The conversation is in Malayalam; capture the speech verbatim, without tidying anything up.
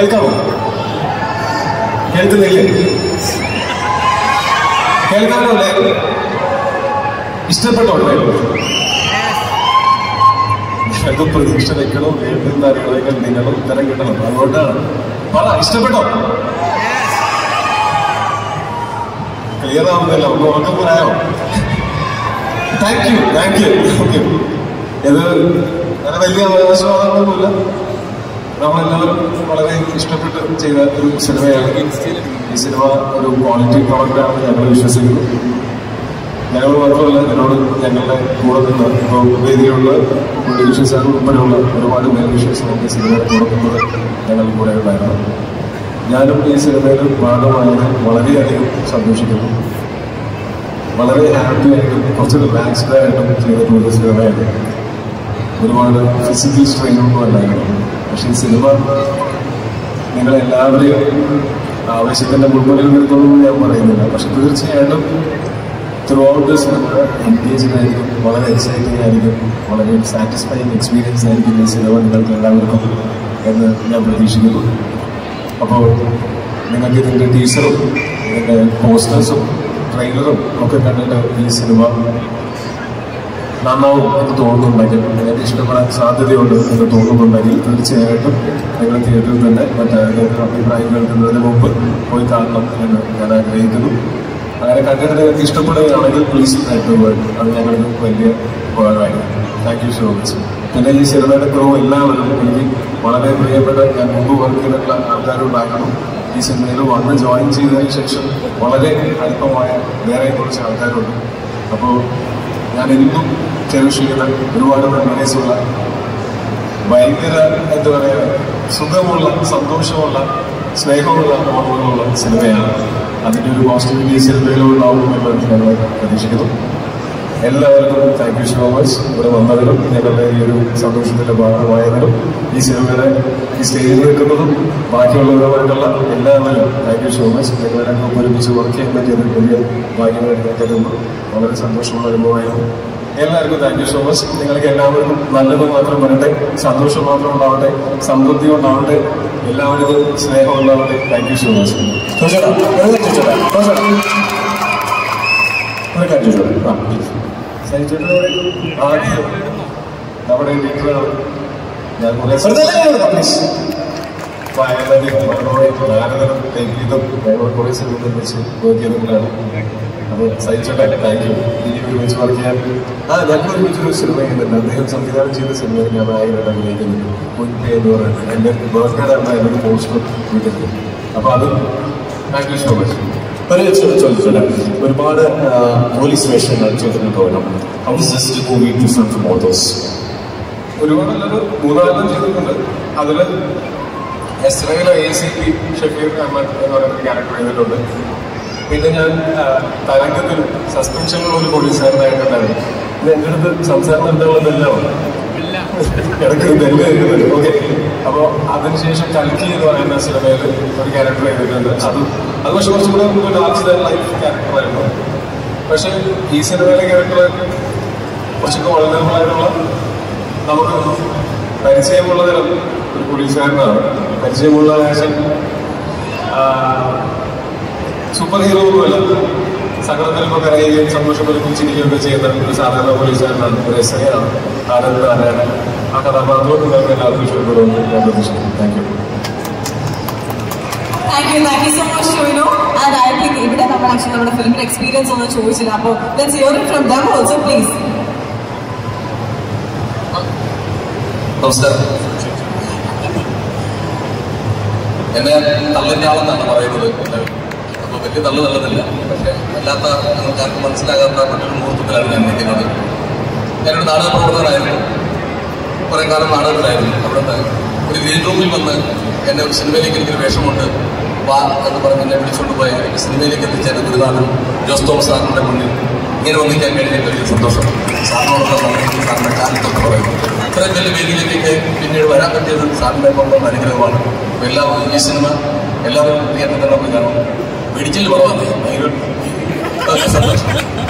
കേൾക്കാമോ? കേൾക്കുന്നില്ലേ? കേൾക്കാമോ? അല്ലേ? ഇഷ്ടപ്പെട്ടോ? ഞങ്ങൾക്ക് പ്രതീക്ഷ വെക്കണം, വേണ്ടുന്ന അറിവുകൾ നിങ്ങളും ഉത്തരം കിട്ടണം. അതുകൊണ്ടാണ് പറ, ഇഷ്ടപ്പെട്ടോ? ക്ലിയർ ആവുന്നില്ല, ഒന്ന് ഉറക്കം പറയാമോ? Thank you, thank you. Okay, ഇത് അങ്ങനെ വലിയ അവകാശവാദങ്ങളൊന്നുമില്ല. നമ്മളെല്ലാവരും വളരെ ഇഷ്ടപ്പെട്ട് ചെയ്ത ഒരു സിനിമയാണ്. ഈ സിനിമ ഒരു ക്വാളിറ്റി പ്രോഡക്റ്റാണ് ഞങ്ങൾ വിശ്വസിക്കുന്നു. ഞങ്ങൾ മാത്രമല്ല, ഇതിനോട് ഞങ്ങളുടെ കൂടെ നിന്ന് ഇപ്പോൾ വേദിയിലുള്ള വിശ്വസാർ ഉൾപ്പെടെയുള്ള ഒരുപാട് പേര് വിശ്വസിച്ച് സിനിമയുടെ കൂടെ നിന്നത് ഞങ്ങളുടെ കൂടെ ഉണ്ടായിരുന്നു. ഞാനും ഈ സിനിമയിൽ ഭാഗമായത് വളരെയധികം സന്തോഷിക്കുന്നു. വളരെ ഹാപ്പിയായിട്ടും കുറച്ച് റിലാക്സ്ഡ് ആയിട്ടും ചെയ്തിട്ടുള്ള സിനിമയാണ്. ഒരുപാട് ഫിസിക്കൽ സ്ട്രെയിനൊന്നും അല്ലായിരുന്നു. പക്ഷെ ഈ സിനിമ നിങ്ങളെല്ലാവരെയും ആവശ്യത്തിൻ്റെ മുൻപിൽ നിർത്തുമെന്ന് ഞാൻ പറയുന്നില്ല. പക്ഷെ തീർച്ചയായിട്ടും throughout the cinema engaging ആയിരിക്കും, വളരെ എക്സൈറ്റിംഗ് ആയിരിക്കും, വളരെ സാറ്റിസ്ഫൈയിങ് എക്സ്പീരിയൻസ് ആയിരിക്കും ഈ സിനിമ നിങ്ങൾക്ക് എല്ലാവർക്കും എന്ന് ഞാൻ പ്രതീക്ഷിക്കുന്നു. അപ്പോൾ നിങ്ങൾക്ക് ഇതിൻ്റെ ടീസറും ഇതിൻ്റെ പോസ്റ്റേഴ്സും ട്രെയിലറും ഒക്കെ കണ്ടിട്ട് ഈ സിനിമ നന്നാവും എന്ന് തോന്നുന്നുണ്ടെങ്കിൽ, നിങ്ങൾക്ക് ഇഷ്ടപ്പെടാൻ സാധ്യതയുണ്ട് എന്ന് തോന്നുന്നുണ്ടെങ്കിൽ തീർച്ചയായിട്ടും നിങ്ങൾ തിയേറ്ററിൽ തന്നെ മറ്റേതെങ്കിലും അഭിപ്രായം കേൾക്കുന്നതിന് മുമ്പ് പോയി കാണണം എന്ന് ഞാൻ ആഗ്രഹിക്കുന്നു. അങ്ങനെ കണ്ടിട്ട് നിങ്ങൾക്ക് ഇഷ്ടപ്പെടുകയാണെങ്കിൽ പ്ലീസ് ആയിട്ട് വേർഡ്, അത് ഞങ്ങൾക്ക് വലിയ ഉപകാരമായിരുന്നു. Thank you so much. പിന്നെ ഈ സിനിമയുടെ ക്രൂ എല്ലാവരും എനിക്ക് വളരെ പ്രിയപ്പെട്ട, ഞാൻ മുമ്പ് വർക്ക് ചെയ്തിട്ടുള്ള ആൾക്കാരുണ്ടാക്കണം. ഈ സിനിമയിൽ വന്ന് ജോയിൻ ചെയ്തതിന് ശേഷം വളരെ അടുപ്പമായ വേറെ കുറച്ച് ആൾക്കാരുണ്ട്. അപ്പോൾ ഞാൻ എന്നും ചെറുഷിക്കുന്ന ഒരുപാട് മെമ്മറീസുള്ള, ഭയങ്കര എന്താ പറയുക, സുഖമുള്ള, സന്തോഷമുള്ള, സ്നേഹമുള്ള ഓർമ്മകളുള്ള സിനിമയാണ്. അതിൻ്റെ ഒരു പോസിറ്റിവിറ്റി സിനിമയിലുണ്ടാവും എന്ന് ഞങ്ങൾ പ്രതീക്ഷിക്കുന്നു. എല്ലാവർക്കും താങ്ക് യു സോ മച്ച്. ഇവിടെ വന്നതിനും ഞങ്ങളുടെ ഈ ഒരു സന്തോഷത്തിൻ്റെ ഭാഗമായതിനും ഈ സിനിമയുടെ ഈ സ്റ്റേജിൽ നിൽക്കുന്നതും ബാക്കിയുള്ളവരുമായിട്ടുള്ള എല്ലാവരും താങ്ക് യു സോ മച്ച്. ഞങ്ങളുടെ ഗ്രൂപ്പ് ഒരുമിച്ച് വർക്ക് ചെയ്യാൻ പറ്റിയത് വലിയ ഭാഗ്യമായിട്ട് ഞാൻ കരുതുന്നു. വളരെ സന്തോഷമുള്ള അനുഭവമായിരുന്നു. എല്ലാവർക്കും താങ്ക് യു സോ മച്ച്. നിങ്ങൾക്ക് എല്ലാവർക്കും നല്ലത് മാത്രം വരട്ടെ, സന്തോഷം മാത്രം ഉണ്ടാവട്ടെ, സമൃദ്ധി ഉണ്ടാവട്ടെ, എല്ലാവർക്കും സ്നേഹം ഉണ്ടാവട്ടെ. Thank you so much. ചോദിച്ചോടാ ചോദിച്ചോടാ ചോദിച്ചോടാ ഒരു കാര്യം ചോദിച്ചോടാ. ആ സഹിച്ചോട്ടെ. ആദ്യം നമ്മുടെ വീട്ടിലാണ് ഞാൻ കുറെ പ്ലീസ് വയലതി ഭാരതം ഗീതം ഞങ്ങൾ കുറേ സിനിമകൾ വെച്ച് വർക്ക് ചെയ്തിട്ടുണ്ടാണ്. അപ്പോൾ സഹിച്ചോട്ടെ. Thank you. ഇനി ഒരുമിച്ച് വർക്ക് ചെയ്യാൻ ആ ഞങ്ങൾ ഒരുമിച്ചൊരു സിനിമ ചെയ്യുന്നുണ്ട്. അദ്ദേഹം സംവിധാനം ചെയ്ത സിനിമയിൽ ഞാൻ നായകനായിട്ട് അഭിനയിക്കുന്നുണ്ട്. മുൻപേ എന്ന് പറയുന്നത് എൻ്റെ ബർത്ത്ഡേ ആണ് എൻ്റെ പോസ്റ്റർ വീട്ടിൽ. അപ്പോൾ അത് താങ്ക് യു സോ മച്ച്. ഒരു ചോദിച്ചോട്ടെ, ഒരുപാട് പോലീസ് വേഷങ്ങൾ ചെയ്തിട്ടുണ്ടോ? How is this movie different from all those? ഒരുപാട് നല്ലൊരു മൂന്നാലെണ്ണം ചെയ്തിട്ടുണ്ട്. അതിൽ എസ്രയിലെ A C P Shafeer Ahammed എന്ന് പറയുന്ന ക്യാരക്ടർ ചെയ്തിട്ടുണ്ട്. പിന്നെ ഞാൻ തരംഗത്തിൽ സസ്പെൻഷനിലുള്ള ഒരു പോലീസുകാരനായിട്ടുണ്ടായിരുന്നു. ഇത് എൻ്റെ അടുത്ത് സംസാരം എന്താണെന്നെല്ലാം ഇടയ്ക്ക് ഡൽഹി ആയിരുന്നത്. ഓക്കെ, അപ്പോൾ അതിനുശേഷം കൽക്കി എന്ന് പറയുന്ന സിനിമയിൽ ഒരു ക്യാരക്ടർ ചെയ്തിട്ടുണ്ട്. അതും അത് പക്ഷെ കുറച്ചും കൂടെ ഒരു ഡാർക്ക് ദാൻ ലൈഫ് ക്യാരക്ടറായിരുന്നു. പക്ഷെ ഈ സിനിമയിലെ ക്യാരക്ടർ കുറച്ചൊക്കെ വളരെബിളായിട്ടുള്ള, നമുക്ക് പരിചയമുള്ള തരം ഒരു പോലീസുകാരനാണ്. പരിചയമുള്ള ആക്ഷൻ സൂപ്പർ ഹീറോ ഒന്നുമല്ല. സകലത്തിലൊക്കെ കരയുകയും സന്തോഷപ്പെടുകയും ചിരിക്കുകയൊക്കെ ചെയ്യുന്ന ഒരു സാധാരണ പോലീസുകാരനാണ്. ഒരു എസ് ഐ ആണ് ആനന്ദ് നാരായണൻ. ആ കഥാപാത്രവും നിങ്ങൾക്ക് എല്ലാവർക്കും ഇഷ്ടപ്പെടുമെന്ന് ഞാൻ പ്രതീക്ഷിക്കുന്നു. Thank you. Thank you, thank you so much, Shoino. And I think ഇവിടെ നമ്മൾ ആക്ച്വലി നമ്മുടെ ഫിലിമിന്റെ എക്സ്പീരിയൻസ് ഒന്നും ചോദിച്ചില്ല. അപ്പോൾ let's hear it from them also, please. നമസ്കാരം. എന്നെ തള്ളിൻ്റെ ആളെന്നാണ് പറയുന്നത്. അപ്പോൾ വലിയ തള്ളു നല്ലതില്ല. പക്ഷേ അല്ലാത്ത നിങ്ങൾക്ക് ആർക്കും മനസ്സിലാകാത്ത മറ്റൊരു മുഹൂർത്തത്തിലാണ് ഞാൻ നിൽക്കുന്നത്. ഞാനൊരു നാടക പ്രവർത്തകനായിരുന്നു. കുറേ കാലം നാടകത്തിലായിരുന്നു. അവിടുത്തെ ഒരു ഗ്രീൻ റൂമിൽ വന്ന് എന്നെ ഒരു സിനിമയിലേക്ക് എനിക്കൊരു വേഷമുണ്ട് വാ എന്ന് പറഞ്ഞ് എന്നെ വിളിച്ചുകൊണ്ട് പോയി സിനിമയിലേക്ക് എത്തിച്ച എൻ്റെ ഗുരുനാഥൻ ജോസ് തോമസ് സാറിൻ്റെ മുന്നിൽ ഇങ്ങനെ ഒന്നിക്കാൻ കഴിഞ്ഞ വലിയ സന്തോഷം. സാറിനോട് സാറിൻ്റെ കാലത്തൊക്കെ പറയുന്നു. ഇത്രയും വലിയ വേദിയിലേക്ക് പിന്നീട് വരാൻ പറ്റിയത് സാറിൻ്റെ കൊണ്ടുള്ള അനുഗ്രഹമാണ്. അപ്പോൾ എല്ലാവരും ഈ സിനിമ എല്ലാവരും തിയേറ്ററിൽ തന്നെ പോയി കാണും. പിടിച്ചിൽ കുറവാണ്. ഭയങ്കര സന്തോഷം.